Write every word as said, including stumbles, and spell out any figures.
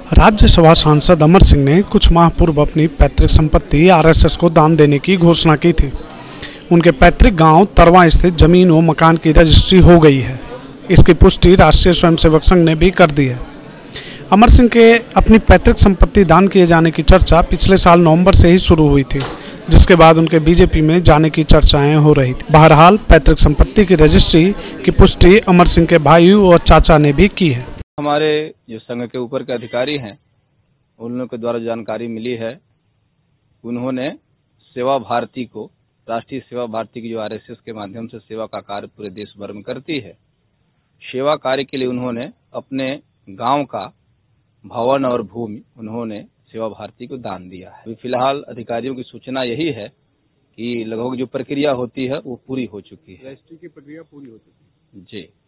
राज्यसभा सांसद अमर सिंह ने कुछ माह पूर्व अपनी पैतृक संपत्ति आरएसएस को दान देने की घोषणा की थी। उनके पैतृक गांव तरवा स्थित जमीन व मकान की रजिस्ट्री हो गई है। इसकी पुष्टि राष्ट्रीय स्वयंसेवक संघ ने भी कर दी है। अमर सिंह के अपनी पैतृक संपत्ति दान किए जाने की चर्चा पिछले साल नवंबर से ही शुरू हुई थी, जिसके बाद उनके बीजेपी में जाने की चर्चाएं हो रही थी। बहरहाल पैतृक संपत्ति की रजिस्ट्री की पुष्टि अमर सिंह के भाई और चाचा ने भी की है। हमारे जो संघ के ऊपर के अधिकारी हैं, उन लोगों के द्वारा जानकारी मिली है, उन्होंने सेवा भारती को, राष्ट्रीय सेवा भारती की जो आरएसएस के माध्यम से सेवा का कार्य पूरे देश भर में करती है, सेवा कार्य के लिए उन्होंने अपने गांव का भवन और भूमि उन्होंने सेवा भारती को दान दिया है। फिलहाल अधिकारियों की सूचना यही है कि लगभग जो प्रक्रिया होती है वो पूरी हो चुकी है। रजिस्ट्री की प्रक्रिया पूरी हो चुकी है। जी।